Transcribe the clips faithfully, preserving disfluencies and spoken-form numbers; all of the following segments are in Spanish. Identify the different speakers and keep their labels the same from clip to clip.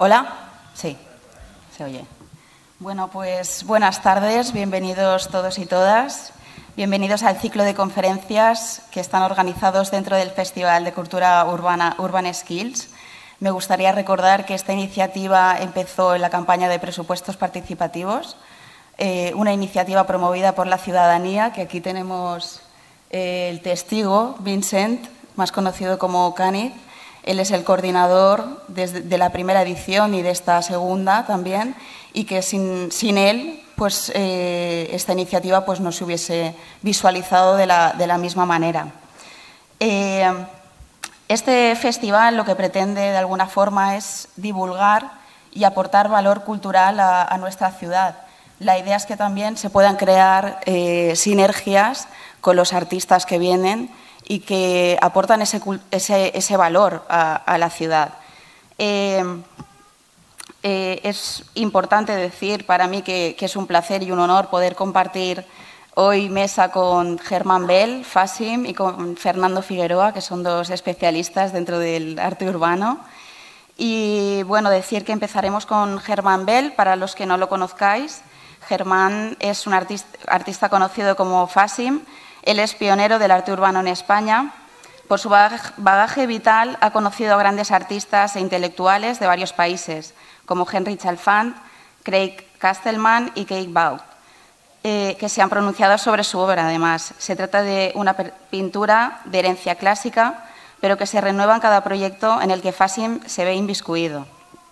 Speaker 1: ¿Hola? Sí, se oye. Bueno, pues buenas tardes, bienvenidos todos y todas. Bienvenidos al ciclo de conferencias que están organizados dentro del Festival de Cultura Urbana Urban Skills. Me gustaría recordar que esta iniciativa empezó en la campaña de presupuestos participativos, eh, una iniciativa promovida por la ciudadanía, que aquí tenemos eh, el testigo, Vincent, más conocido como Caniz. Él es el coordinador desde, de la primera edición y de esta segunda también, y que sin, sin él pues, eh, esta iniciativa pues, no se hubiese visualizado de la, de la misma manera. Eh, este festival lo que pretende de alguna forma es divulgar y aportar valor cultural a, a nuestra ciudad. La idea es que también se puedan crear eh, sinergias con los artistas que vienen y que aportan ese, ese, ese valor a, a la ciudad. Eh, eh, es importante decir para mí que, que es un placer y un honor poder compartir hoy mesa con Germán Bel, Fasim, y con Fernando Figueroa, que son dos especialistas dentro del arte urbano. Y bueno, decir que empezaremos con Germán Bel, para los que no lo conozcáis. Germán es un artista, artista conocido como Fasim. Él es pionero del arte urbano en España. Por su bagaje vital ha conocido a grandes artistas e intelectuales de varios países, como Henry Chalfant, Craig Castleman y Keith Baut, eh, que se han pronunciado sobre su obra, además. Se trata de una pintura de herencia clásica, pero que se renueva en cada proyecto en el que Fasim se ve inmiscuido.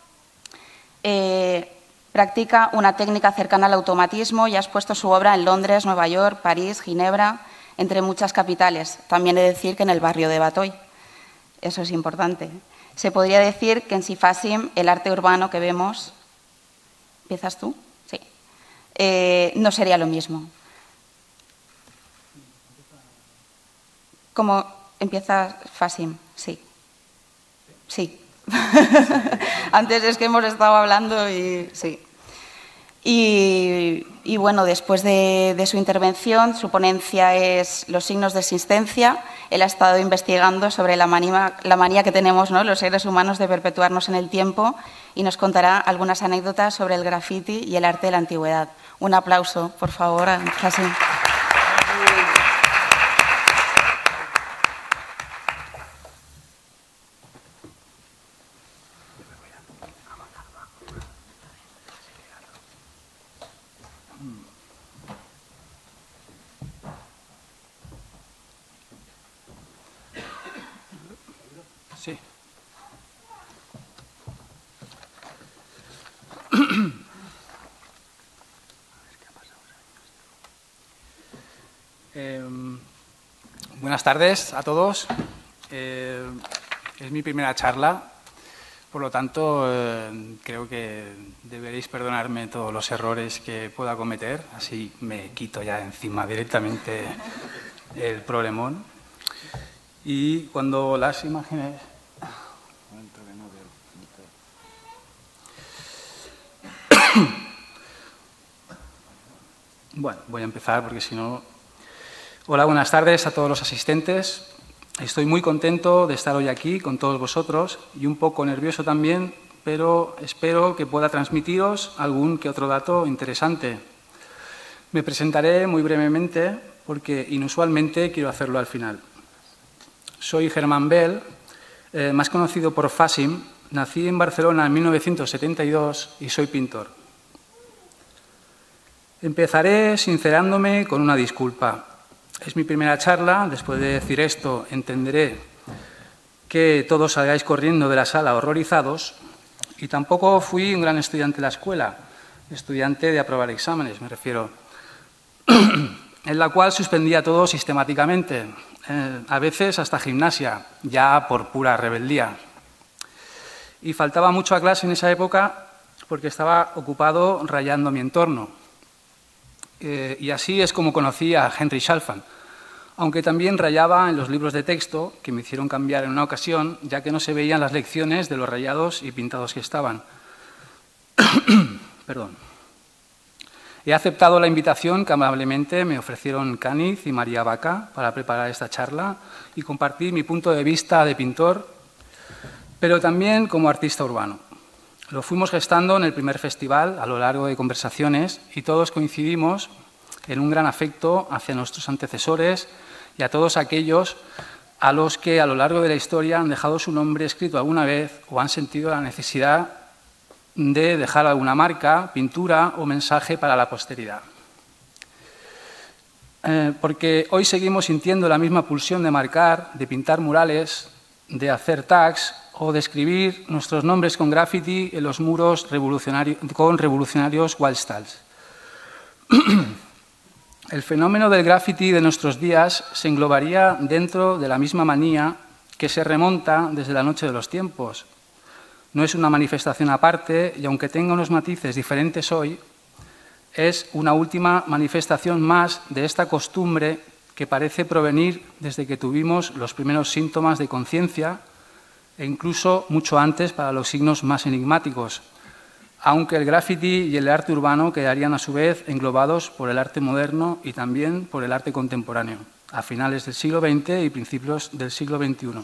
Speaker 1: Eh, practica una técnica cercana al automatismo y ha expuesto su obra en Londres, Nueva York, París, Ginebra, entre muchas capitales. También he de decir que en el barrio de Batoy. Eso es importante. Se podría decir que en sí Fasim, el arte urbano que vemos, ¿empiezas tú? Sí. Eh, no sería lo mismo. ¿Cómo empieza Fasim? Sí. Sí. Antes es que hemos estado hablando y sí. Y, y bueno, después de, de su intervención, su ponencia es Los signos de existencia. Él ha estado investigando sobre la manía, la manía que tenemos, ¿no?, los seres humanos de perpetuarnos en el tiempo, y nos contará algunas anécdotas sobre el graffiti y el arte de la antigüedad. Un aplauso, por favor, a Fasim.
Speaker 2: Sí. eh, buenas tardes a todos. Eh, es mi primera charla, por lo tanto, eh, creo que deberéis perdonarme todos los errores que pueda cometer, así me quito ya encima directamente el problemón. Y cuando las imágenes... Bueno, voy a empezar porque si no... Hola, buenas tardes a todos los asistentes. Estoy muy contento de estar hoy aquí con todos vosotros y un poco nervioso también, pero espero que pueda transmitiros algún que otro dato interesante. Me presentaré muy brevemente porque inusualmente quiero hacerlo al final. Soy Germán Bel, eh, más conocido por Fasim. Nací en Barcelona en mil novecientos setenta y dos y soy pintor. Empezaré sincerándome con una disculpa. Es mi primera charla. Después de decir esto, entenderé que todos salgáis corriendo de la sala horrorizados. Y tampoco fui un gran estudiante de la escuela, estudiante de aprobar exámenes, me refiero, en la cual suspendía todo sistemáticamente, eh, a veces hasta gimnasia, ya por pura rebeldía. Y faltaba mucho a clase en esa época porque estaba ocupado rayando mi entorno. Eh, y así es como conocí a Henry Chalfant, aunque también rayaba en los libros de texto, que me hicieron cambiar en una ocasión, ya que no se veían las lecciones de los rayados y pintados que estaban. Perdón. He aceptado la invitación que amablemente me ofrecieron Caniz y María Vaca para preparar esta charla y compartir mi punto de vista de pintor, pero también como artista urbano. Lo fuimos gestando en el primer festival a lo largo de conversaciones y todos coincidimos en un gran afecto hacia nuestros antecesores y a todos aquellos a los que a lo largo de la historia han dejado su nombre escrito alguna vez o han sentido la necesidad de dejar alguna marca, pintura o mensaje para la posteridad. Eh, porque hoy seguimos sintiendo la misma pulsión de marcar, de pintar murales, de hacer tags o de escribir nuestros nombres con graffiti en los muros revolucionarios, con revolucionarios wildstyles. El fenómeno del graffiti de nuestros días se englobaría dentro de la misma manía que se remonta desde la noche de los tiempos. No es una manifestación aparte y, aunque tenga unos matices diferentes hoy, es una última manifestación más de esta costumbre que parece provenir desde que tuvimos los primeros síntomas de conciencia e incluso mucho antes para los signos más enigmáticos, aunque el graffiti y el arte urbano quedarían a su vez englobados por el arte moderno y también por el arte contemporáneo, a finales del siglo veinte y principios del siglo veintiuno.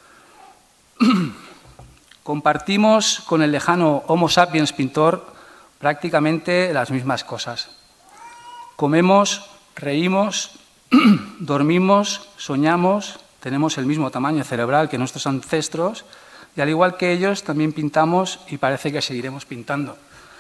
Speaker 2: Compartimos con el lejano Homo sapiens pintor prácticamente las mismas cosas. Comemos, reímos, dormimos, soñamos, tenemos el mismo tamaño cerebral que nuestros ancestros y, al igual que ellos, también pintamos y parece que seguiremos pintando.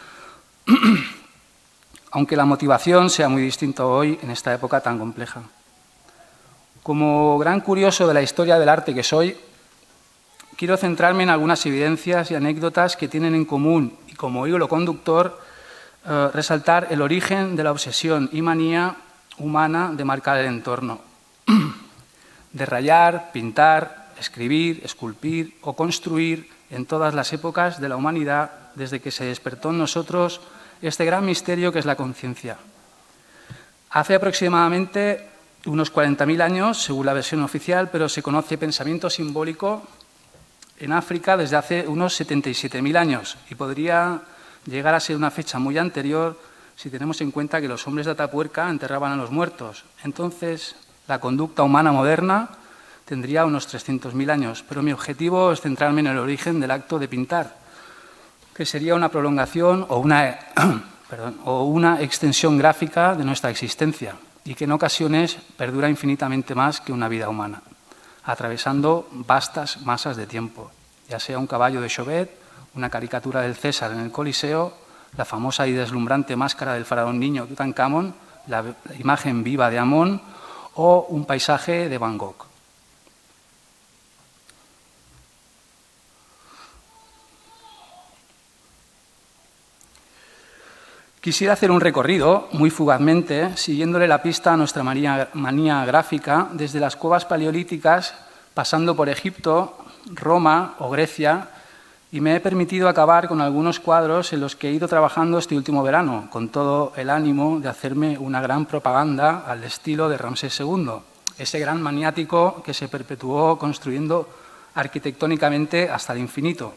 Speaker 2: Aunque la motivación sea muy distinta hoy en esta época tan compleja. Como gran curioso de la historia del arte que soy, quiero centrarme en algunas evidencias y anécdotas que tienen en común y, como hilo conductor, eh, resaltar el origen de la obsesión y manía humana de marcar el entorno, de rayar, pintar, escribir, esculpir o construir en todas las épocas de la humanidad desde que se despertó en nosotros este gran misterio que es la conciencia. Hace aproximadamente unos cuarenta mil años, según la versión oficial, pero se conoce pensamiento simbólico en África desde hace unos setenta y siete mil años y podría llegar a ser una fecha muy anterior si tenemos en cuenta que los hombres de Atapuerca enterraban a los muertos. Entonces, la conducta humana moderna tendría unos trescientos mil años, pero mi objetivo es centrarme en el origen del acto de pintar, que sería una prolongación o una, perdón, o una extensión gráfica de nuestra existencia y que en ocasiones perdura infinitamente más que una vida humana, atravesando vastas masas de tiempo, ya sea un caballo de Chauvet, una caricatura del César en el Coliseo, la famosa y deslumbrante máscara del faraón niño Tutankamón, la imagen viva de Amón o un paisaje de Van Gogh. Quisiera hacer un recorrido, muy fugazmente, siguiéndole la pista a nuestra manía, manía gráfica, desde las cuevas paleolíticas, pasando por Egipto, Roma o Grecia, y me he permitido acabar con algunos cuadros en los que he ido trabajando este último verano, con todo el ánimo de hacerme una gran propaganda al estilo de Ramsés segundo, ese gran maniático que se perpetuó construyendo arquitectónicamente hasta el infinito.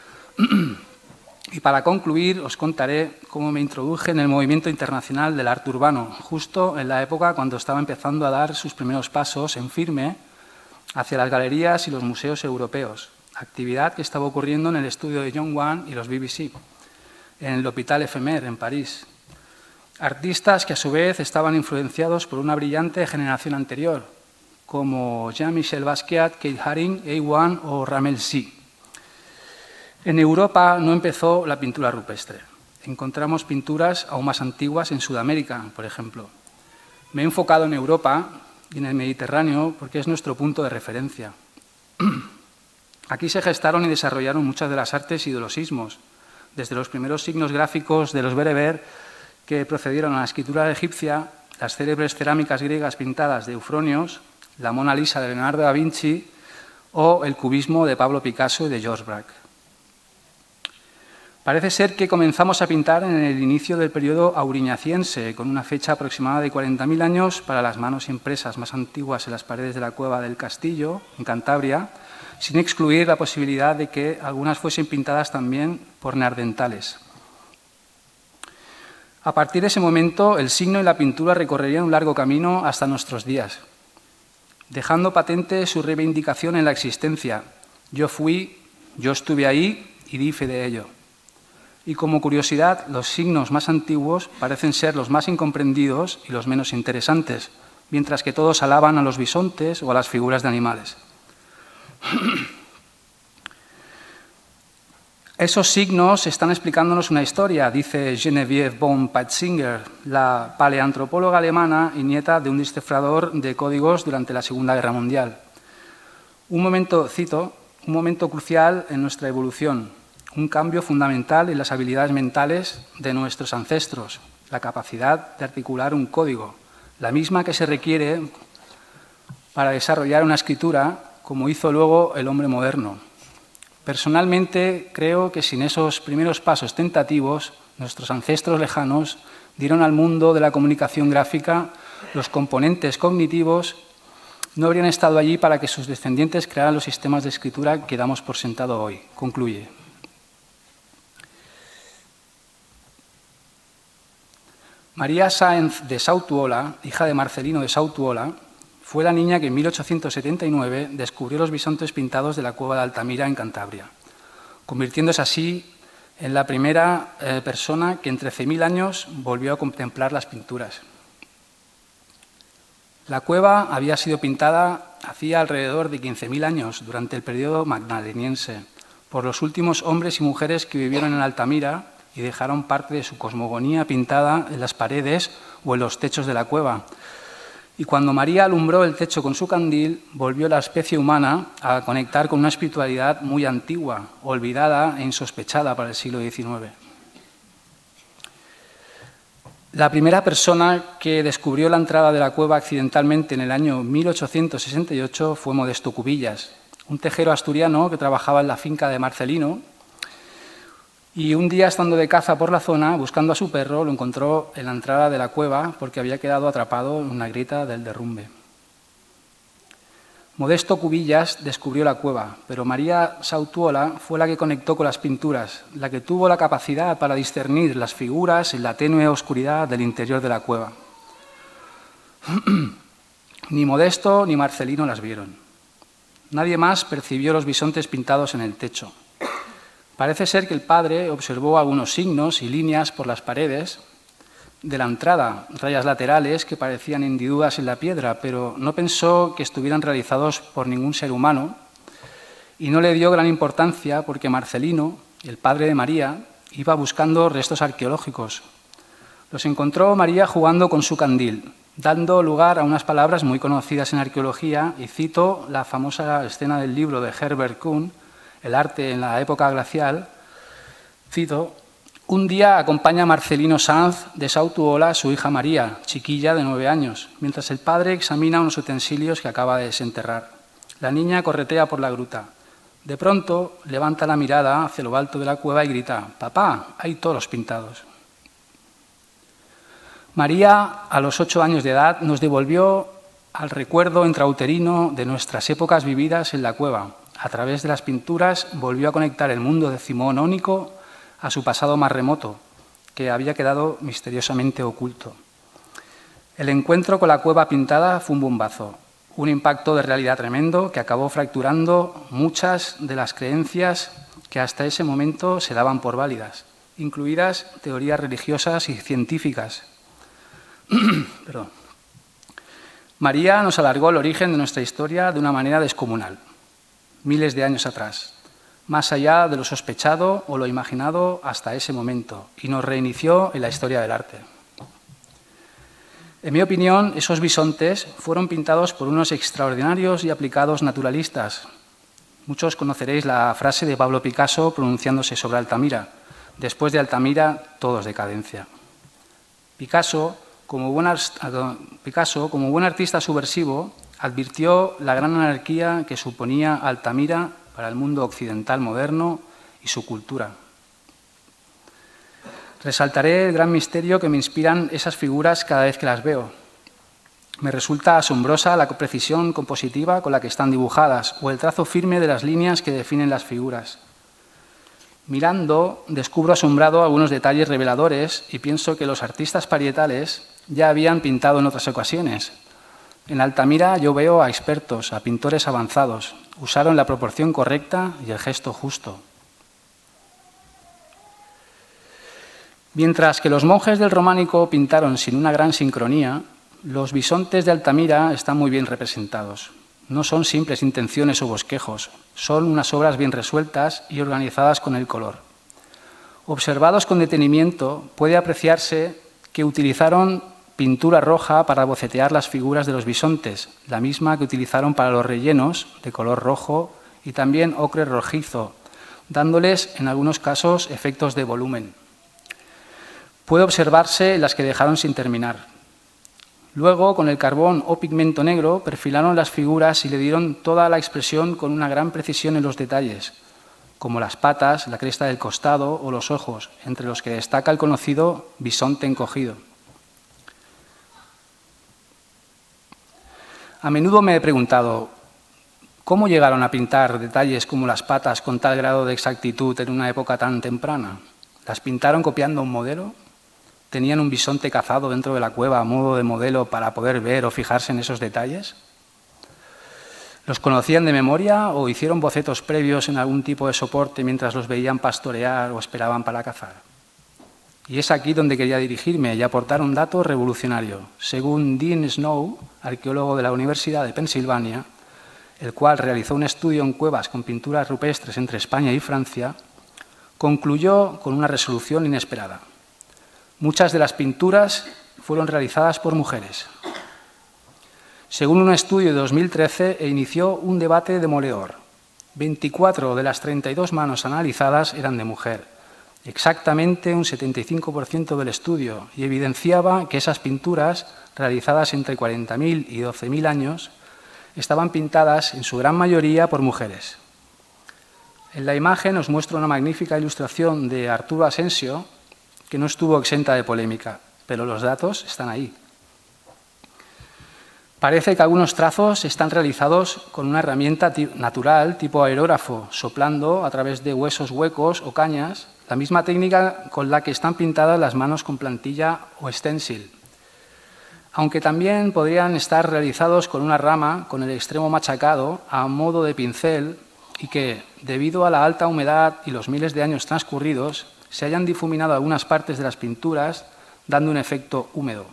Speaker 2: Y para concluir, os contaré cómo me introduje en el movimiento internacional del arte urbano, justo en la época cuando estaba empezando a dar sus primeros pasos en firme hacia las galerías y los museos europeos, actividad que estaba ocurriendo en el estudio de John Wang y los B B C, en el Hôpital Éphémère, en París. Artistas que a su vez estaban influenciados por una brillante generación anterior, como Jean-Michel Basquiat, Keith Haring, A uno o Ramel C. En Europa no empezó la pintura rupestre. Encontramos pinturas aún más antiguas en Sudamérica, por ejemplo. Me he enfocado en Europa y en el Mediterráneo porque es nuestro punto de referencia. Aquí se gestaron y desarrollaron muchas de las artes y de los ismos, desde los primeros signos gráficos de los bereber que procedieron a la escritura egipcia, las célebres cerámicas griegas pintadas de Eufronios, la Mona Lisa de Leonardo da Vinci o el cubismo de Pablo Picasso y de George Braque. Parece ser que comenzamos a pintar en el inicio del periodo auriñaciense, con una fecha aproximada de cuarenta mil años para las manos impresas más antiguas en las paredes de la cueva del Castillo, en Cantabria, sin excluir la posibilidad de que algunas fuesen pintadas también por neandertales. A partir de ese momento, el signo y la pintura recorrerían un largo camino hasta nuestros días, dejando patente su reivindicación en la existencia. Yo fui, yo estuve ahí y di fe de ello. Y como curiosidad, los signos más antiguos parecen ser los más incomprendidos y los menos interesantes, mientras que todos alaban a los bisontes o a las figuras de animales. Esos signos están explicándonos una historia, dice Geneviève von Patzinger, la paleantropóloga alemana y nieta de un descifrador de códigos durante la Segunda Guerra Mundial. Un momento, cito, un momento crucial en nuestra evolución, un cambio fundamental en las habilidades mentales de nuestros ancestros, la capacidad de articular un código, la misma que se requiere para desarrollar una escritura, como hizo luego el hombre moderno. Personalmente, creo que sin esos primeros pasos tentativos, nuestros ancestros lejanos dieron al mundo de la comunicación gráfica los componentes cognitivos, no habrían estado allí para que sus descendientes crearan los sistemas de escritura que damos por sentado hoy. Concluye. María Sáenz de Sautuola, hija de Marcelino de Sautuola, fue la niña que en mil ochocientos setenta y nueve descubrió los bisontes pintados de la cueva de Altamira, en Cantabria, convirtiéndose así en la primera eh, persona que en trece mil años volvió a contemplar las pinturas. La cueva había sido pintada hacía alrededor de quince mil años, durante el periodo magdaleniense, por los últimos hombres y mujeres que vivieron en Altamira y dejaron parte de su cosmogonía pintada en las paredes o en los techos de la cueva. Y cuando María alumbró el techo con su candil, volvió la especie humana a conectar con una espiritualidad muy antigua, olvidada e insospechada para el siglo diecinueve. La primera persona que descubrió la entrada de la cueva accidentalmente en el año mil ochocientos sesenta y ocho fue Modesto Cubillas, un tejero asturiano que trabajaba en la finca de Marcelino. Y un día, estando de caza por la zona, buscando a su perro, lo encontró en la entrada de la cueva porque había quedado atrapado en una grieta del derrumbe. Modesto Cubillas descubrió la cueva, pero María Sautuola fue la que conectó con las pinturas, la que tuvo la capacidad para discernir las figuras en la tenue oscuridad del interior de la cueva. Ni Modesto ni Marcelino las vieron. Nadie más percibió los bisontes pintados en el techo. Parece ser que el padre observó algunos signos y líneas por las paredes de la entrada, rayas laterales que parecían hendiduras en la piedra, pero no pensó que estuvieran realizados por ningún ser humano y no le dio gran importancia porque Marcelino, el padre de María, iba buscando restos arqueológicos. Los encontró María jugando con su candil, dando lugar a unas palabras muy conocidas en arqueología, y cito la famosa escena del libro de Herbert Kuhn, El arte en la época glacial, cito: un día acompaña a Marcelino Sáenz de Sautuola a su hija María, chiquilla de nueve años, mientras el padre examina unos utensilios que acaba de desenterrar. La niña corretea por la gruta. De pronto levanta la mirada hacia lo alto de la cueva y grita: «Papá, hay toros pintados». María, a los ocho años de edad, nos devolvió al recuerdo intrauterino de nuestras épocas vividas en la cueva. A través de las pinturas volvió a conectar el mundo decimonónico a su pasado más remoto, que había quedado misteriosamente oculto. El encuentro con la cueva pintada fue un bombazo, un impacto de realidad tremendo que acabó fracturando muchas de las creencias que hasta ese momento se daban por válidas, incluidas teorías religiosas y científicas. Perdón. María nos alargó el origen de nuestra historia de una manera descomunal, miles de años atrás, más allá de lo sospechado o lo imaginado hasta ese momento, y nos reinició en la historia del arte. En mi opinión, esos bisontes fueron pintados por unos extraordinarios y aplicados naturalistas. Muchos conoceréis la frase de Pablo Picasso pronunciándose sobre Altamira: después de Altamira, todo es decadencia. Picasso, como buen, Picasso, como buen artista subversivo, advirtió la gran anarquía que suponía Altamira para el mundo occidental moderno y su cultura. Resaltaré el gran misterio que me inspiran esas figuras cada vez que las veo. Me resulta asombrosa la precisión compositiva con la que están dibujadas o el trazo firme de las líneas que definen las figuras. Mirando, descubro asombrado algunos detalles reveladores y pienso que los artistas parietales ya habían pintado en otras ocasiones. En Altamira yo veo a expertos, a pintores avanzados. Usaron la proporción correcta y el gesto justo. Mientras que los monjes del románico pintaron sin una gran sincronía, los bisontes de Altamira están muy bien representados. No son simples intenciones o bosquejos, son unas obras bien resueltas y organizadas con el color. Observados con detenimiento, puede apreciarse que utilizaron pintura roja para bocetear las figuras de los bisontes, la misma que utilizaron para los rellenos, de color rojo, y también ocre rojizo, dándoles, en algunos casos, efectos de volumen. Puede observarse las que dejaron sin terminar. Luego, con el carbón o pigmento negro, perfilaron las figuras y le dieron toda la expresión con una gran precisión en los detalles, como las patas, la cresta del costado o los ojos, entre los que destaca el conocido bisonte encogido. A menudo me he preguntado, ¿cómo llegaron a pintar detalles como las patas con tal grado de exactitud en una época tan temprana? ¿Las pintaron copiando un modelo? ¿Tenían un bisonte cazado dentro de la cueva a modo de modelo para poder ver o fijarse en esos detalles? ¿Los conocían de memoria o hicieron bocetos previos en algún tipo de soporte mientras los veían pastorear o esperaban para cazar? Y es aquí donde quería dirigirme y aportar un dato revolucionario. Según Dean Snow, arqueólogo de la Universidad de Pensilvania, el cual realizó un estudio en cuevas con pinturas rupestres entre España y Francia, concluyó con una resolución inesperada. Muchas de las pinturas fueron realizadas por mujeres. Según un estudio de dos mil trece, inició un debate demoledor. veinticuatro de las treinta y dos manos analizadas eran de mujer, exactamente un setenta y cinco por ciento del estudio, y evidenciaba que esas pinturas, realizadas entre cuarenta mil y doce mil años, estaban pintadas en su gran mayoría por mujeres. En la imagen os muestro una magnífica ilustración de Arturo Asensio, que no estuvo exenta de polémica, pero los datos están ahí. Parece que algunos trazos están realizados con una herramienta natural tipo aerógrafo, soplando a través de huesos huecos o cañas, la misma técnica con la que están pintadas las manos con plantilla o stencil. Aunque también podrían estar realizados con una rama con el extremo machacado a modo de pincel y que, debido a la alta humedad y los miles de años transcurridos, se hayan difuminado algunas partes de las pinturas, dando un efecto húmedo.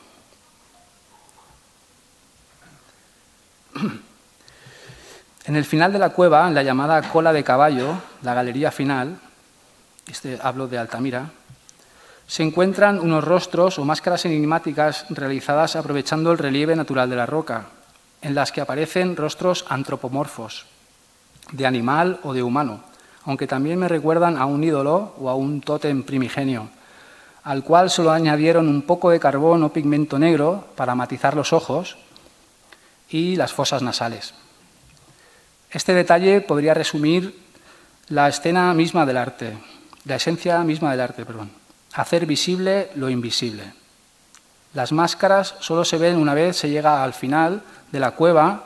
Speaker 2: En el final de la cueva, en la llamada cola de caballo, la galería final, este hablo de Altamira, se encuentran unos rostros o máscaras enigmáticas realizadas aprovechando el relieve natural de la roca, en las que aparecen rostros antropomorfos, de animal o de humano, aunque también me recuerdan a un ídolo o a un tótem primigenio, al cual solo añadieron un poco de carbón o pigmento negro para matizar los ojos y las fosas nasales. Este detalle podría resumir la escena misma del arte, la esencia misma del arte, perdón. Hacer visible lo invisible. Las máscaras solo se ven una vez se llega al final de la cueva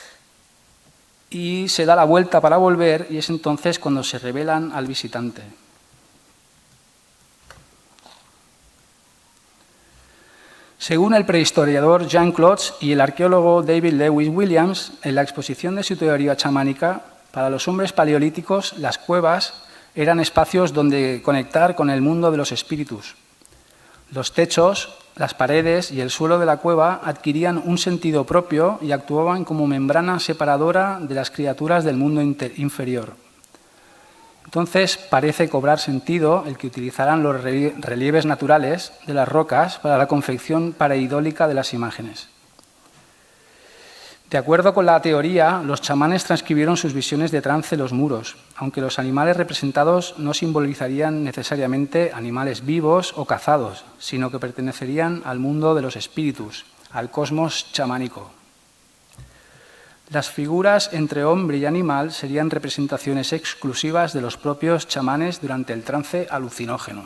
Speaker 2: y se da la vuelta para volver, y es entonces cuando se revelan al visitante. Según el prehistoriador Jean Klotz y el arqueólogo David Lewis Williams, en la exposición de su teoría chamánica, para los hombres paleolíticos las cuevas eran espacios donde conectar con el mundo de los espíritus. Los techos, las paredes y el suelo de la cueva adquirían un sentido propio y actuaban como membrana separadora de las criaturas del mundo inferior. Entonces parece cobrar sentido el que utilizaran los relieves naturales de las rocas para la confección pareidólica de las imágenes. De acuerdo con la teoría, los chamanes transcribieron sus visiones de trance en los muros, aunque los animales representados no simbolizarían necesariamente animales vivos o cazados, sino que pertenecerían al mundo de los espíritus, al cosmos chamánico. Las figuras entre hombre y animal serían representaciones exclusivas de los propios chamanes durante el trance alucinógeno.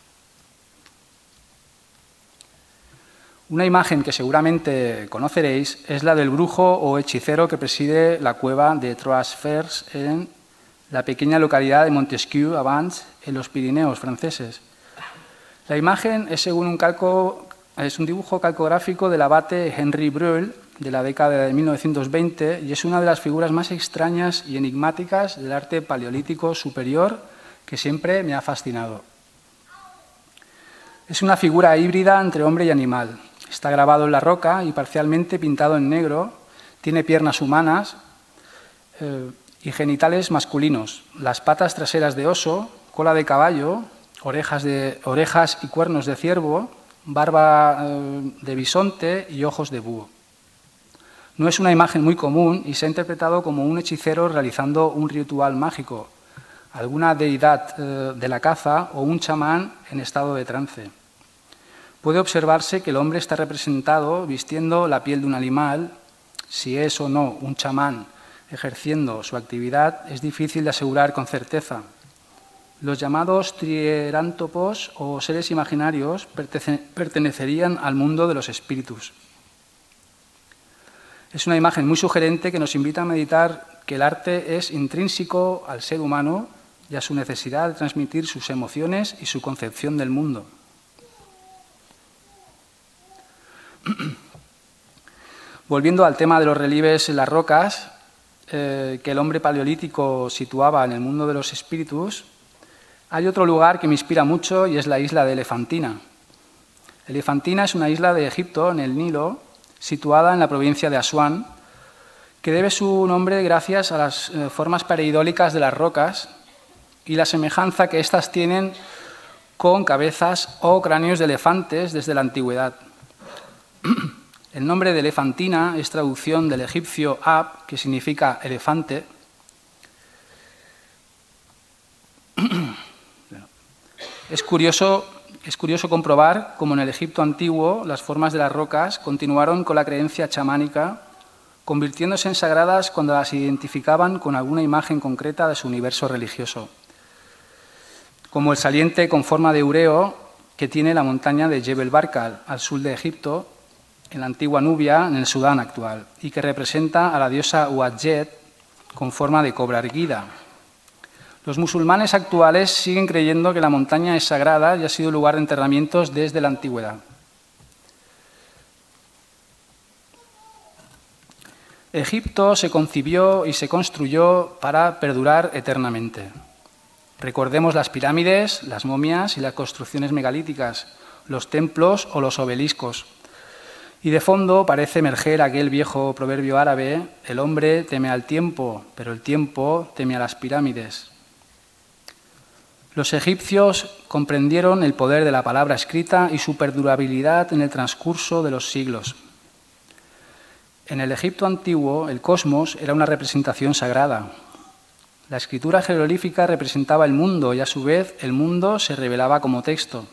Speaker 2: Una imagen que seguramente conoceréis es la del brujo o hechicero que preside la cueva de Trois-Fers en la pequeña localidad de Montesquieu-Avance, en los Pirineos franceses. La imagen es, según un, calco, es un dibujo calcográfico del abate Henri Breuil de la década de mil novecientos veinte y es una de las figuras más extrañas y enigmáticas del arte paleolítico superior que siempre me ha fascinado. Es una figura híbrida entre hombre y animal. Está grabado en la roca y parcialmente pintado en negro. Tiene piernas humanas eh, y genitales masculinos, las patas traseras de oso, cola de caballo, orejas, de, orejas y cuernos de ciervo, barba eh, de bisonte y ojos de búho. No es una imagen muy común y se ha interpretado como un hechicero realizando un ritual mágico, alguna deidad eh, de la caza o un chamán en estado de trance. Puede observarse que el hombre está representado vistiendo la piel de un animal. Si es o no un chamán ejerciendo su actividad es difícil de asegurar con certeza. Los llamados trierántopos o seres imaginarios pertenecerían al mundo de los espíritus. Es una imagen muy sugerente que nos invita a meditar que el arte es intrínseco al ser humano y a su necesidad de transmitir sus emociones y su concepción del mundo. Volviendo al tema de los relieves en las rocas, eh, que el hombre paleolítico situaba en el mundo de los espíritus, hay otro lugar que me inspira mucho y es la isla de Elefantina. Elefantina es una isla de Egipto, en el Nilo, situada en la provincia de Asuán, que debe su nombre gracias a las eh, formas pareidólicas de las rocas y la semejanza que éstas tienen con cabezas o cráneos de elefantes desde la antigüedad. El nombre de Elefantina es traducción del egipcio Ab, que significa elefante. Es curioso, es curioso comprobar cómo en el Egipto antiguo las formas de las rocas continuaron con la creencia chamánica, convirtiéndose en sagradas cuando las identificaban con alguna imagen concreta de su universo religioso, como el saliente con forma de ureo que tiene la montaña de Jebel Barkal, al sur de Egipto, en la antigua Nubia, en el Sudán actual, y que representa a la diosa Uadjet con forma de cobra erguida. Los musulmanes actuales siguen creyendo que la montaña es sagrada y ha sido lugar de enterramientos desde la antigüedad. Egipto se concibió y se construyó para perdurar eternamente. Recordemos las pirámides, las momias y las construcciones megalíticas, los templos o los obeliscos. Y de fondo parece emerger aquel viejo proverbio árabe: el hombre teme al tiempo, pero el tiempo teme a las pirámides. Los egipcios comprendieron el poder de la palabra escrita y su perdurabilidad en el transcurso de los siglos. En el Egipto antiguo, el cosmos era una representación sagrada. La escritura jeroglífica representaba el mundo y, a su vez, el mundo se revelaba como texto.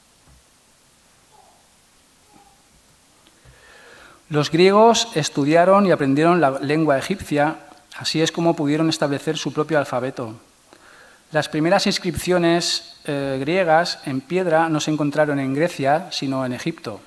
Speaker 2: Los griegos estudiaron y aprendieron la lengua egipcia, así es como pudieron establecer su propio alfabeto. Las primeras inscripciones eh, griegas en piedra no se encontraron en Grecia, sino en Egipto.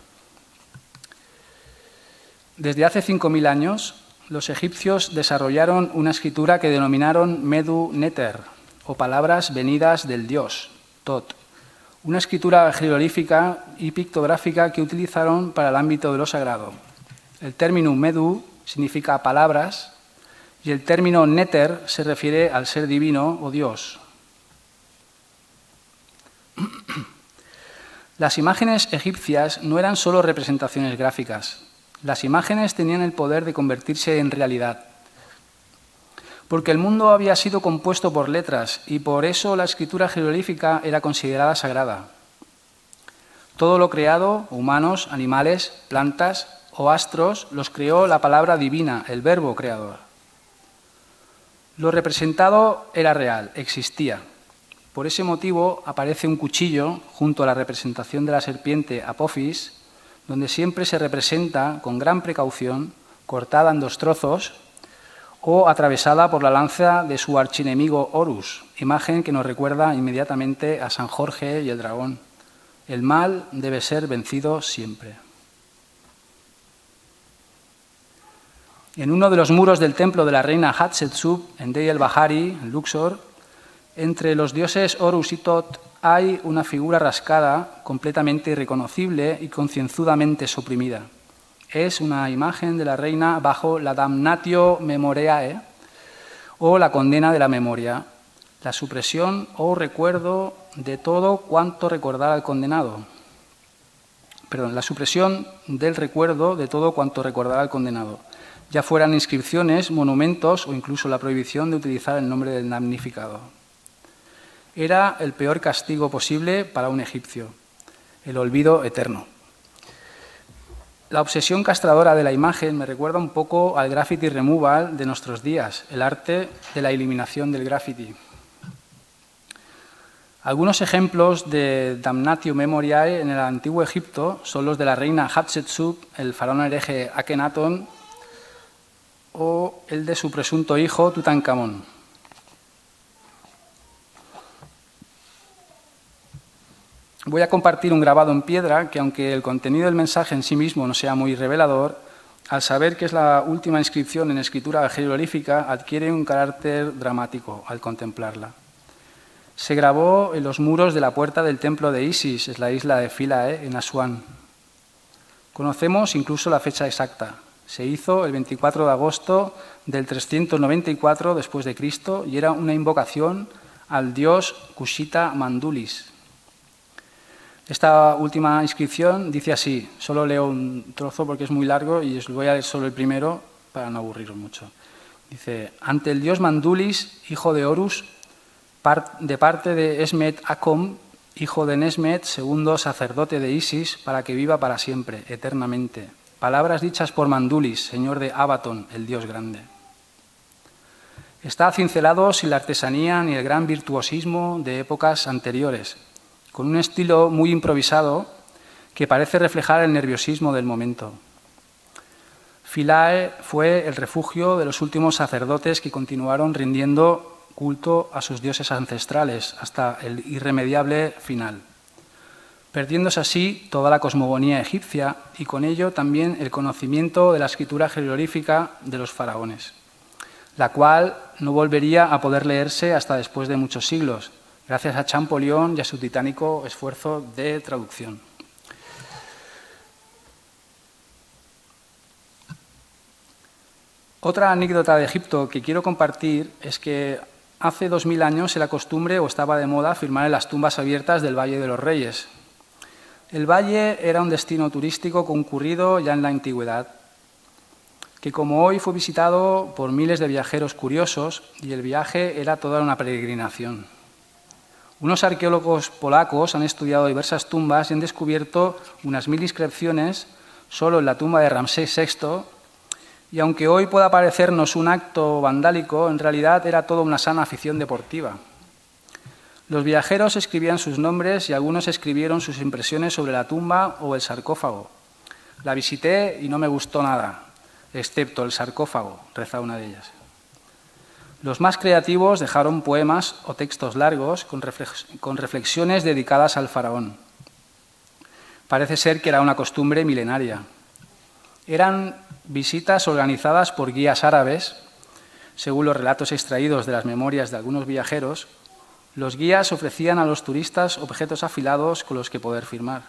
Speaker 2: Desde hace cinco mil años, los egipcios desarrollaron una escritura que denominaron Medu Neter, o palabras venidas del dios, Tot, una escritura jeroglífica y pictográfica que utilizaron para el ámbito de lo sagrado. El término Medu significa palabras y el término Neter se refiere al ser divino o Dios. Las imágenes egipcias no eran solo representaciones gráficas. Las imágenes tenían el poder de convertirse en realidad, porque el mundo había sido compuesto por letras y por eso la escritura jeroglífica era considerada sagrada. Todo lo creado, humanos, animales, plantas o astros, los creó la palabra divina, el verbo creador. Lo representado era real, existía. Por ese motivo aparece un cuchillo junto a la representación de la serpiente Apophis, donde siempre se representa con gran precaución, cortada en dos trozos o atravesada por la lanza de su archienemigo Horus, imagen que nos recuerda inmediatamente a San Jorge y el dragón. El mal debe ser vencido siempre. En uno de los muros del templo de la reina Hatshepsut, en Deir el-Bahari, en Luxor, entre los dioses Horus y Tot hay una figura rascada, completamente irreconocible y concienzudamente suprimida. Es una imagen de la reina bajo la damnatio memoriae, o la condena de la memoria, la supresión o recuerdo de todo cuanto recordara al condenado. perdón, la supresión del recuerdo de todo cuanto recordara al condenado, ya fueran inscripciones, monumentos o incluso la prohibición de utilizar el nombre del damnificado. Era el peor castigo posible para un egipcio, el olvido eterno. La obsesión castradora de la imagen me recuerda un poco al graffiti removal de nuestros días, el arte de la eliminación del graffiti. Algunos ejemplos de damnatio memoriae en el antiguo Egipto son los de la reina Hatshepsut, el faraón hereje Akenatón o el de su presunto hijo Tutankamón. Voy a compartir un grabado en piedra que, aunque el contenido del mensaje en sí mismo no sea muy revelador, al saber que es la última inscripción en escritura jeroglífica, adquiere un carácter dramático al contemplarla. Se grabó en los muros de la puerta del templo de Isis, en la isla de Philae, en Asuán. Conocemos incluso la fecha exacta. Se hizo el veinticuatro de agosto del trescientos noventa y cuatro después de Cristo y era una invocación al dios Kushita Mandulis. Esta última inscripción dice así, solo leo un trozo porque es muy largo y os voy a leer solo el primero para no aburriros mucho. Dice, ante el dios Mandulis, hijo de Horus, de parte de Esmet Acom, hijo de Nesmet, segundo sacerdote de Isis, para que viva para siempre, eternamente. Palabras dichas por Mandulis, señor de Abaton, el dios grande. Está cincelado sin la artesanía ni el gran virtuosismo de épocas anteriores, con un estilo muy improvisado que parece reflejar el nerviosismo del momento. Philae fue el refugio de los últimos sacerdotes que continuaron rindiendo culto a sus dioses ancestrales hasta el irremediable final, perdiéndose así toda la cosmogonía egipcia y con ello también el conocimiento de la escritura jeroglífica de los faraones, la cual no volvería a poder leerse hasta después de muchos siglos, gracias a Champollion y a su titánico esfuerzo de traducción. Otra anécdota de Egipto que quiero compartir es que hace dos mil años era costumbre o estaba de moda firmar en las tumbas abiertas del Valle de los Reyes. El valle era un destino turístico concurrido ya en la antigüedad, que como hoy fue visitado por miles de viajeros curiosos y el viaje era toda una peregrinación. Unos arqueólogos polacos han estudiado diversas tumbas y han descubierto unas mil inscripciones solo en la tumba de Ramsés sexto, y aunque hoy pueda parecernos un acto vandálico, en realidad era toda una sana afición deportiva. Los viajeros escribían sus nombres y algunos escribieron sus impresiones sobre la tumba o el sarcófago. La visité y no me gustó nada, excepto el sarcófago, reza una de ellas. Los más creativos dejaron poemas o textos largos con reflexiones dedicadas al faraón. Parece ser que era una costumbre milenaria. Eran visitas organizadas por guías árabes. Según los relatos extraídos de las memorias de algunos viajeros, los guías ofrecían a los turistas objetos afilados con los que poder firmar.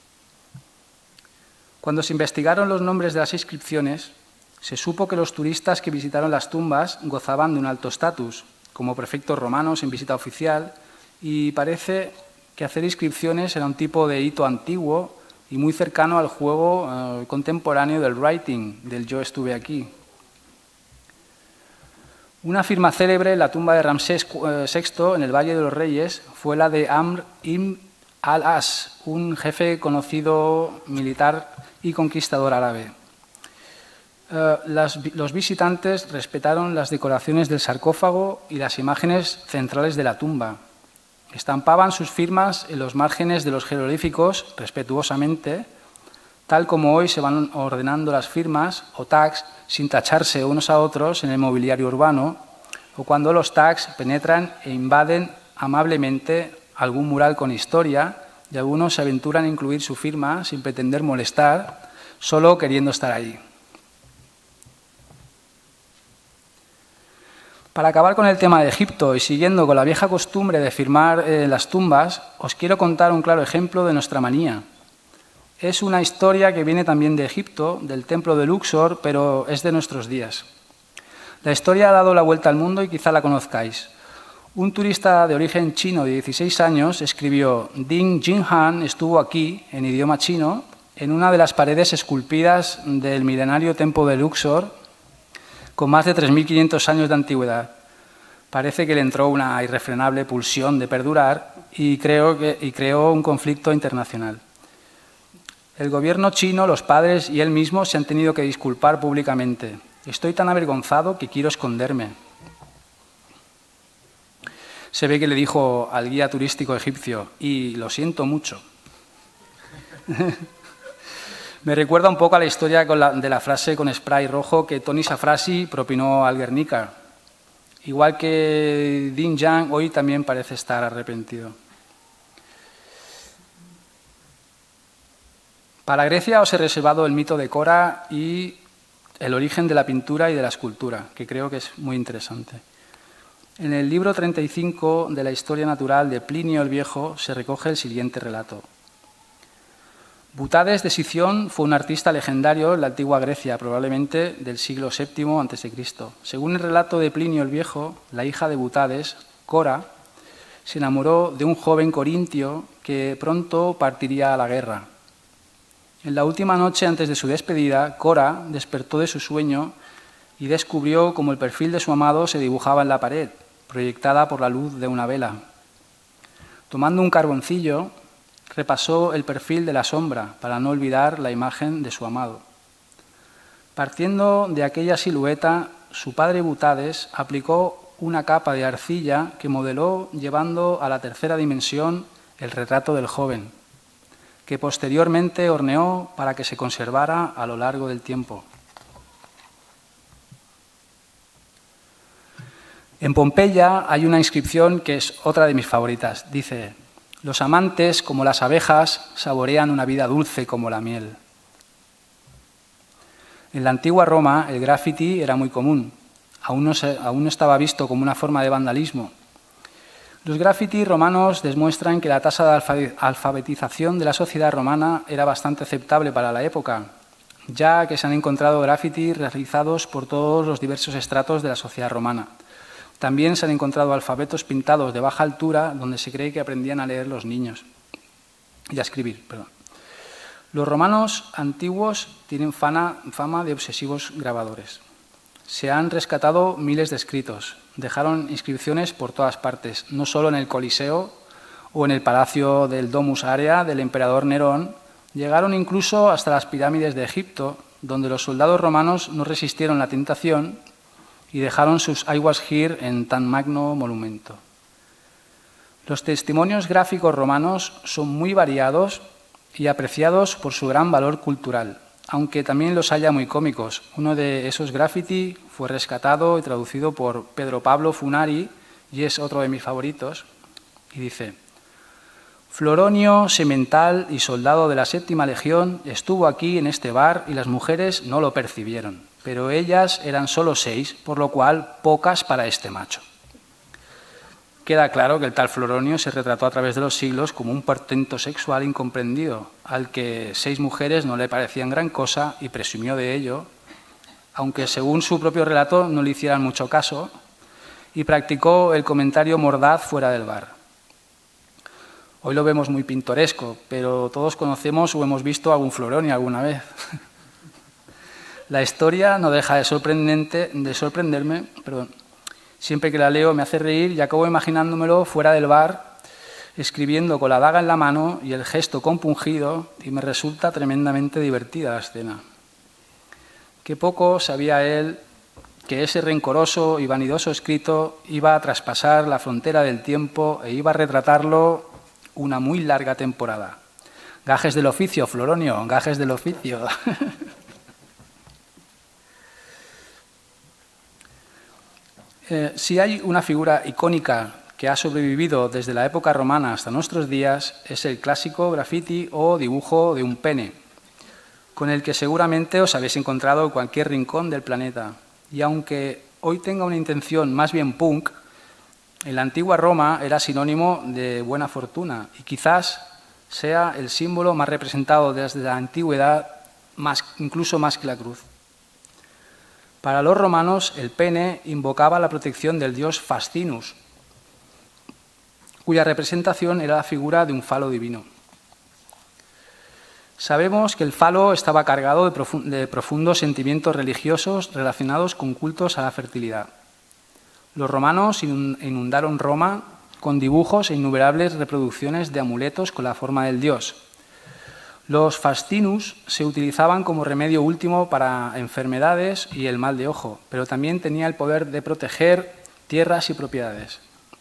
Speaker 2: Cuando se investigaron los nombres de las inscripciones, se supo que los turistas que visitaron las tumbas gozaban de un alto estatus, como prefectos romanos en visita oficial, y parece que hacer inscripciones era un tipo de hito antiguo y muy cercano al juego eh, contemporáneo del writing, del yo estuve aquí. Una firma célebre en la tumba de Ramsés sexto, en el Valle de los Reyes, fue la de Amr ibn al-As, un jefe conocido militar y conquistador árabe. Uh, las, los visitantes respetaron las decoraciones del sarcófago y las imágenes centrales de la tumba. Estampaban sus firmas en los márgenes de los jeroglíficos respetuosamente, tal como hoy se van ordenando las firmas o tags sin tacharse unos a otros en el mobiliario urbano, o cuando los tags penetran e invaden amablemente algún mural con historia y algunos se aventuran a incluir su firma sin pretender molestar, solo queriendo estar ahí. Para acabar con el tema de Egipto y siguiendo con la vieja costumbre de firmar en las tumbas, os quiero contar un claro ejemplo de nuestra manía. Es una historia que viene también de Egipto, del templo de Luxor, pero es de nuestros días. La historia ha dado la vuelta al mundo y quizá la conozcáis. Un turista de origen chino de dieciséis años escribió: Ding Jinhan estuvo aquí, en idioma chino, en una de las paredes esculpidas del milenario templo de Luxor, con más de tres mil quinientos años de antigüedad. Parece que le entró una irrefrenable pulsión de perdurar y, creo que, y creó un conflicto internacional. El gobierno chino, los padres y él mismo se han tenido que disculpar públicamente. Estoy tan avergonzado que quiero esconderme. Se ve que le dijo al guía turístico egipcio, y lo siento mucho. Me recuerda un poco a la historia con la, de la frase con spray rojo que Tony Safrasi propinó al Guernica. Igual que Ding Yang, hoy también parece estar arrepentido. Para Grecia os he reservado el mito de Cora y el origen de la pintura y de la escultura, que creo que es muy interesante. En el libro treinta y cinco de la Historia Natural de Plinio el Viejo se recoge el siguiente relato. Butades de Sición fue un artista legendario en la antigua Grecia, probablemente del siglo séptimo antes de Cristo. Según el relato de Plinio el Viejo, la hija de Butades, Cora, se enamoró de un joven corintio que pronto partiría a la guerra. En la última noche antes de su despedida, Cora despertó de su sueño y descubrió cómo el perfil de su amado se dibujaba en la pared, proyectada por la luz de una vela. Tomando un carboncillo, repasó el perfil de la sombra para no olvidar la imagen de su amado. Partiendo de aquella silueta, su padre Butades aplicó una capa de arcilla que modeló llevando a la tercera dimensión el retrato del joven, que posteriormente horneó para que se conservara a lo largo del tiempo. En Pompeya hay una inscripción que es otra de mis favoritas. Dice: los amantes, como las abejas, saborean una vida dulce como la miel. En la antigua Roma el graffiti era muy común. Aún no, se, aún no estaba visto como una forma de vandalismo. Los graffiti romanos demuestran que la tasa de alfabetización de la sociedad romana era bastante aceptable para la época, ya que se han encontrado graffiti realizados por todos los diversos estratos de la sociedad romana. También se han encontrado alfabetos pintados de baja altura donde se cree que aprendían a leer los niños y a escribir. Perdón. Los romanos antiguos tienen fama, fama de obsesivos grabadores. Se han rescatado miles de escritos, dejaron inscripciones por todas partes, no solo en el Coliseo o en el palacio del Domus Aurea del emperador Nerón, llegaron incluso hasta las pirámides de Egipto, donde los soldados romanos no resistieron la tentación y dejaron sus I was here en tan magno monumento. Los testimonios gráficos romanos son muy variados y apreciados por su gran valor cultural, aunque también los haya muy cómicos. Uno de esos graffiti fue rescatado y traducido por Pedro Pablo Funari y es otro de mis favoritos. Y dice: Floronio, semental y soldado de la séptima legión, estuvo aquí en este bar y las mujeres no lo percibieron, pero ellas eran solo seis, por lo cual pocas para este macho. Queda claro que el tal Floronio se retrató a través de los siglos como un portento sexual incomprendido, al que seis mujeres no le parecían gran cosa y presumió de ello, aunque según su propio relato no le hicieran mucho caso, y practicó el comentario mordaz fuera del bar. Hoy lo vemos muy pintoresco, pero todos conocemos o hemos visto algún Floronio alguna vez. La historia no deja de, sorprendente, de sorprenderme, perdón. Siempre que la leo me hace reír y acabo imaginándomelo fuera del bar, escribiendo con la daga en la mano y el gesto compungido, y me resulta tremendamente divertida la escena. Qué poco sabía él que ese rencoroso y vanidoso escrito iba a traspasar la frontera del tiempo e iba a retratarlo una muy larga temporada. Gajes del oficio, Floronio, gajes del oficio. Eh, si hay una figura icónica que ha sobrevivido desde la época romana hasta nuestros días, es el clásico graffiti o dibujo de un pene, con el que seguramente os habéis encontrado en cualquier rincón del planeta. Y aunque hoy tenga una intención más bien punk, en la antigua Roma era sinónimo de buena fortuna y quizás sea el símbolo más representado desde la antigüedad, más, incluso más que la cruz. Para los romanos, el pene invocaba la protección del dios Fascinus, cuya representación era la figura de un falo divino. Sabemos que el falo estaba cargado de profundos sentimientos religiosos relacionados con cultos a la fertilidad. Los romanos inundaron Roma con dibujos e innumerables reproducciones de amuletos con la forma del dios. Los fascinus se utilizaban como remedio último para enfermedades y el mal de ojo, pero también tenía el poder de proteger tierras y propiedades.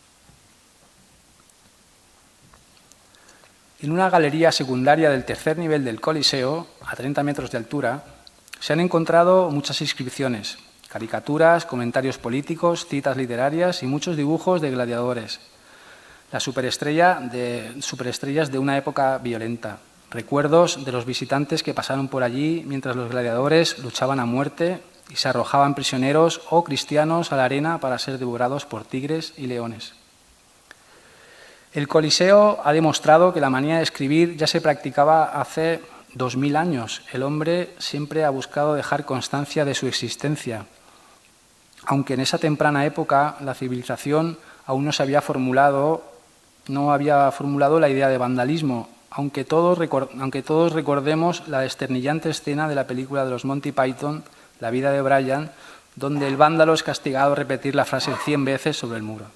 Speaker 2: En una galería secundaria del tercer nivel del Coliseo, a treinta metros de altura, se han encontrado muchas inscripciones, caricaturas, comentarios políticos, citas literarias y muchos dibujos de gladiadores. Las superestrella de, superestrellas de una época violenta. Recuerdos de los visitantes que pasaron por allí mientras los gladiadores luchaban a muerte y se arrojaban prisioneros o cristianos a la arena para ser devorados por tigres y leones. El Coliseo ha demostrado que la manía de escribir ya se practicaba hace dos mil años. El hombre siempre ha buscado dejar constancia de su existencia, aunque en esa temprana época la civilización aún no se había formulado, no había formulado la idea de vandalismo, aunque todos, aunque todos recordemos la desternillante escena de la película de los Monty Python, La vida de Brian, donde el vándalo es castigado a repetir la frase cien veces sobre el muro.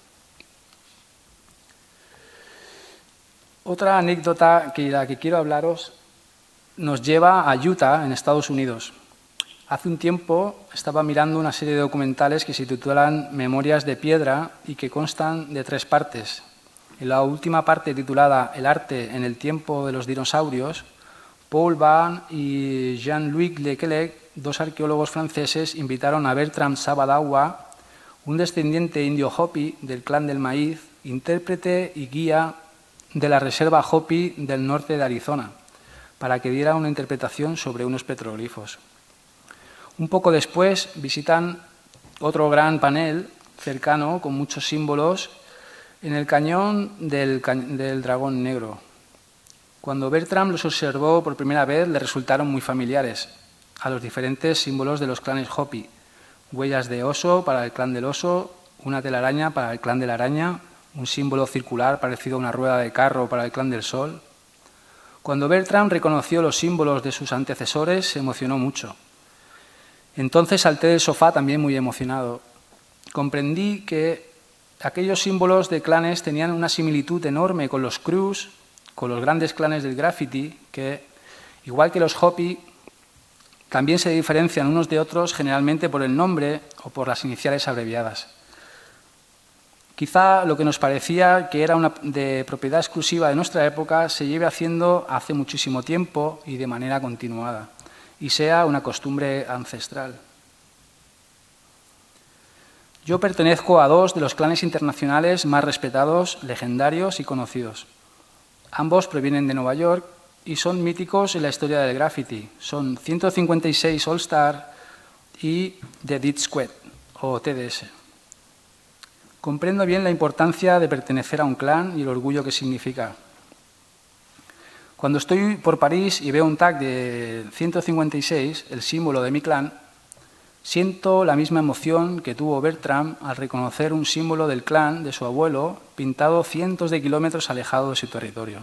Speaker 2: Otra anécdota que la que quiero hablaros nos lleva a Utah, en Estados Unidos. Hace un tiempo estaba mirando una serie de documentales que se titulan Memorias de Piedra y que constan de tres partes. En la última parte, titulada El arte en el tiempo de los dinosaurios, Paul Van y Jean-Louis Lequelec, dos arqueólogos franceses, invitaron a Bertram Sabadawa, un descendiente indio Hopi del clan del maíz, intérprete y guía de la Reserva Hopi del norte de Arizona, para que diera una interpretación sobre unos petroglifos. Un poco después visitan otro gran panel cercano con muchos símbolos en el cañón del, del Dragón Negro. Cuando Bertram los observó por primera vez, le resultaron muy familiares a los diferentes símbolos de los clanes Hopi. Huellas de oso para el clan del oso, una telaraña para el clan de la araña, un símbolo circular parecido a una rueda de carro para el clan del sol. Cuando Bertram reconoció los símbolos de sus antecesores, se emocionó mucho. Entonces salté del sofá también muy emocionado. Comprendí que aquellos símbolos de clanes tenían una similitud enorme con los Crews, con los grandes clanes del graffiti, que, igual que los Hopi, también se diferencian unos de otros generalmente por el nombre o por las iniciales abreviadas. Quizá lo que nos parecía que era una de propiedad exclusiva de nuestra época se lleve haciendo hace muchísimo tiempo y de manera continuada, y sea una costumbre ancestral. Yo pertenezco a dos de los clanes internacionales más respetados, legendarios y conocidos. Ambos provienen de Nueva York y son míticos en la historia del graffiti. Son ciento cincuenta y seis All Star y The Dead Squad, o T D S. Comprendo bien la importancia de pertenecer a un clan y el orgullo que significa. Cuando estoy por París y veo un tag de ciento cincuenta y seis, el símbolo de mi clan, siento la misma emoción que tuvo Bertram al reconocer un símbolo del clan de su abuelo pintado cientos de kilómetros alejado de su territorio.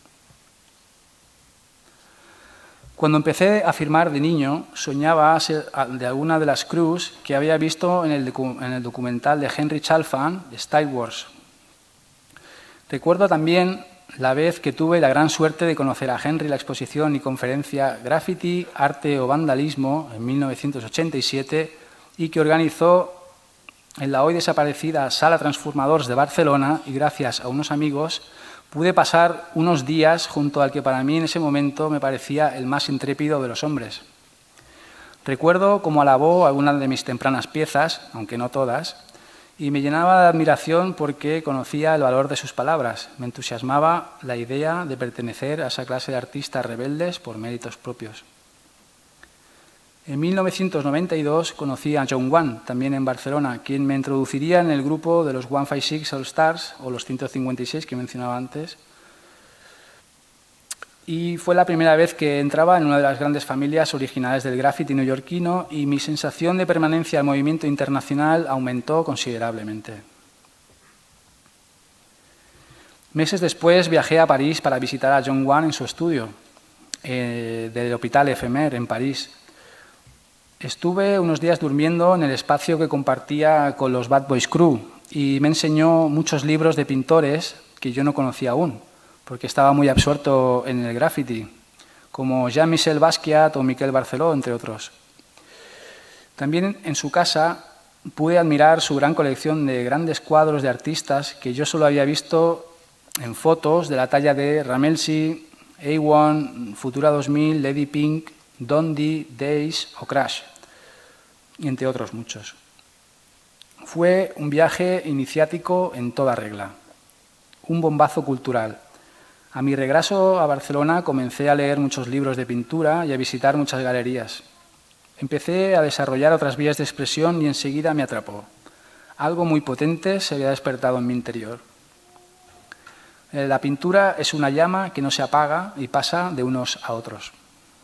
Speaker 2: Cuando empecé a firmar de niño, soñaba ser de alguna de las crews que había visto en el, en el documental de Henry Chalfant, de Style Wars. Recuerdo también la vez que tuve la gran suerte de conocer a Henry en la exposición y conferencia Graffiti, Arte o Vandalismo en mil novecientos ochenta y siete y que organizó en la hoy desaparecida Sala Transformadors de Barcelona, y gracias a unos amigos pude pasar unos días junto al que para mí en ese momento me parecía el más intrépido de los hombres. Recuerdo cómo alabó algunas de mis tempranas piezas, aunque no todas, y me llenaba de admiración porque conocía el valor de sus palabras. Me entusiasmaba la idea de pertenecer a esa clase de artistas rebeldes por méritos propios. En mil novecientos noventa y dos conocí a John Wan, también en Barcelona, quien me introduciría en el grupo de los ciento cincuenta y seis All Stars, o los ciento cincuenta y seis que mencionaba antes, y fue la primera vez que entraba en una de las grandes familias originales del graffiti neoyorquino y mi sensación de permanencia al movimiento internacional aumentó considerablemente. Meses después viajé a París para visitar a John Wan en su estudio. eh, del Hôpital Éphémère en París. Estuve unos días durmiendo en el espacio que compartía con los Bad Boys Crew y me enseñó muchos libros de pintores que yo no conocía aún, porque estaba muy absorto en el graffiti, como Jean-Michel Basquiat o Miquel Barceló, entre otros. También en su casa pude admirar su gran colección de grandes cuadros de artistas que yo solo había visto en fotos de la talla de Ramelsi, A uno, Futura dos mil, Lady Pink, Dondi, Days o Crash, y entre otros muchos. Fue un viaje iniciático en toda regla, un bombazo cultural. A mi regreso a Barcelona comencé a leer muchos libros de pintura y a visitar muchas galerías. Empecé a desarrollar otras vías de expresión y enseguida me atrapó. Algo muy potente se había despertado en mi interior. La pintura es una llama que no se apaga y pasa de unos a otros.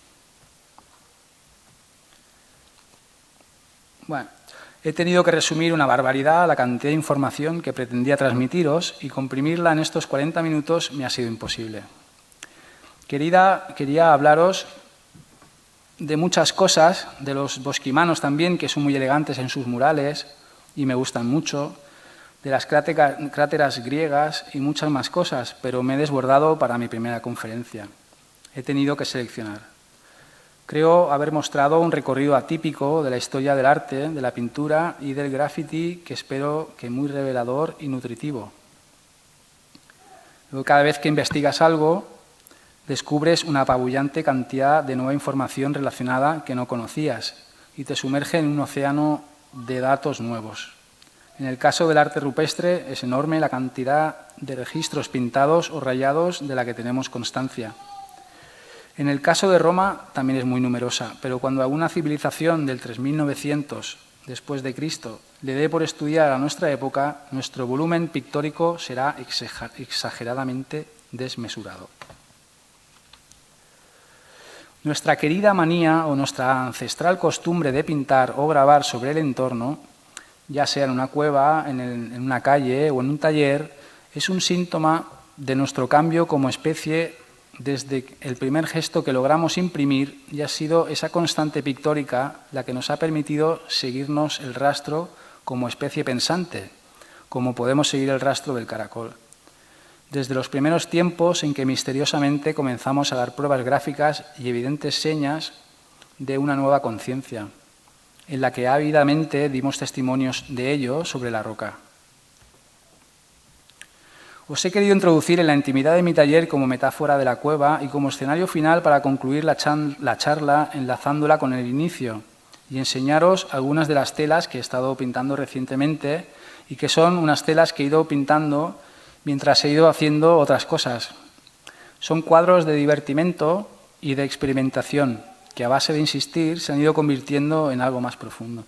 Speaker 2: Bueno, he tenido que resumir una barbaridad la cantidad de información que pretendía transmitiros y comprimirla en estos cuarenta minutos me ha sido imposible. Querida, quería hablaros de muchas cosas, de los bosquimanos también, que son muy elegantes en sus murales y me gustan mucho, de las cráteras griegas y muchas más cosas, pero me he desbordado para mi primera conferencia. He tenido que seleccionar. Creo haber mostrado un recorrido atípico de la historia del arte, de la pintura y del graffiti que espero que muy revelador y nutritivo. Luego, cada vez que investigas algo, descubres una apabullante cantidad de nueva información relacionada que no conocías y te sumerge en un océano de datos nuevos. En el caso del arte rupestre es enorme la cantidad de registros pintados o rayados de la que tenemos constancia. En el caso de Roma también es muy numerosa, pero cuando a una civilización del tres mil novecientos después de Cristo le dé por estudiar a nuestra época, nuestro volumen pictórico será exageradamente desmesurado. Nuestra querida manía o nuestra ancestral costumbre de pintar o grabar sobre el entorno, ya sea en una cueva, en, el, en una calle o en un taller, es un síntoma de nuestro cambio como especie desde el primer gesto que logramos imprimir, y ha sido esa constante pictórica la que nos ha permitido seguirnos el rastro como especie pensante, como podemos seguir el rastro del caracol. Desde los primeros tiempos en que misteriosamente comenzamos a dar pruebas gráficas y evidentes señas de una nueva conciencia, en la que ávidamente dimos testimonios de ello sobre la roca. Os he querido introducir en la intimidad de mi taller como metáfora de la cueva y como escenario final para concluir la, la charla enlazándola con el inicio y enseñaros algunas de las telas que he estado pintando recientemente y que son unas telas que he ido pintando mientras he ido haciendo otras cosas. Son cuadros de divertimento y de experimentación que a base de insistir se han ido convirtiendo en algo más profundo.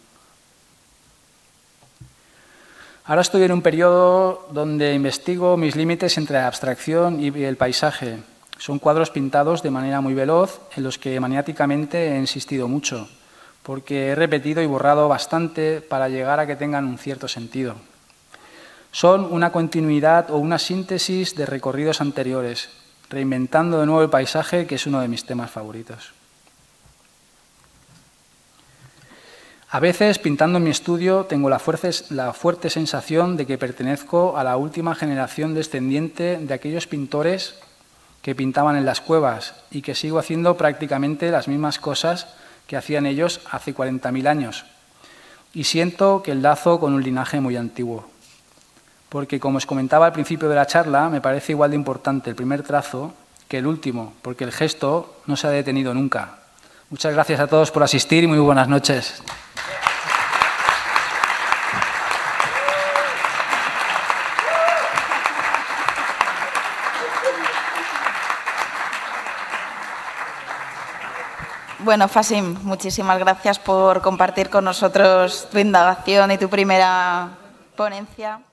Speaker 2: Ahora estoy en un periodo donde investigo mis límites entre la abstracción y el paisaje. Son cuadros pintados de manera muy veloz, en los que maniáticamente he insistido mucho, porque he repetido y borrado bastante para llegar a que tengan un cierto sentido. Son una continuidad o una síntesis de recorridos anteriores, reinventando de nuevo el paisaje, que es uno de mis temas favoritos. A veces, pintando en mi estudio, tengo la fuerte, la fuerte sensación de que pertenezco a la última generación descendiente de aquellos pintores que pintaban en las cuevas y que sigo haciendo prácticamente las mismas cosas que hacían ellos hace cuarenta mil años. Y siento que enlazo con un linaje muy antiguo, porque, como os comentaba al principio de la charla, me parece igual de importante el primer trazo que el último, porque el gesto no se ha detenido nunca. Muchas gracias a todos por asistir y muy buenas noches.
Speaker 1: Bueno, Fasim, muchísimas gracias por compartir con nosotros tu indagación y tu primera ponencia.